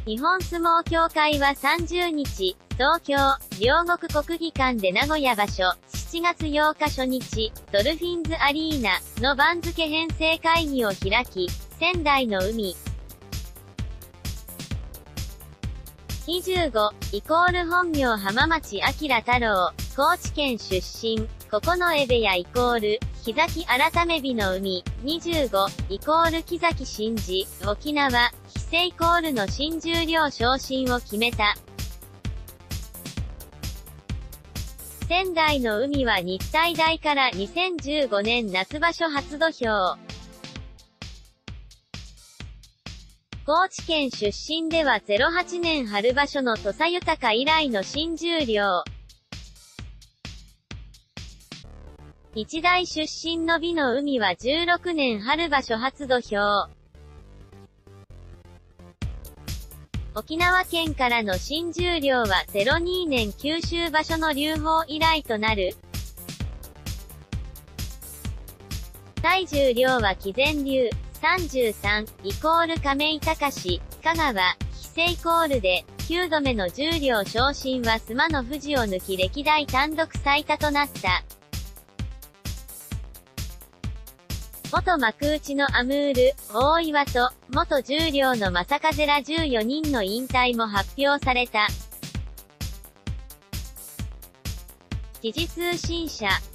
日本相撲協会は30日、東京、両国国技館で名古屋場所、7月8日初日、ドルフィンズアリーナの番付編成会議を開き、仙台の海25イコール本名浜町明太郎、高知県出身、九重部屋イコール、木崎改め日の海、25イコール木崎真嗣、沖縄、非正イコールの新十両昇進を決めた。仙台の海は日体大から2015年夏場所初土俵。高知県出身では08年春場所の土佐豊以来の新十両。日大出身の美の海は16年春場所初土俵。沖縄県からの新十両は02年九州場所の龍鳳以来となる。対十両は貴前流、33イコール亀井隆、香川、非正イコールで、9度目の十両昇進は須磨の富士を抜き歴代単独最多となった。元幕内のアムール、大岩と、元十両の正風ら14人の引退も発表された。時事通信社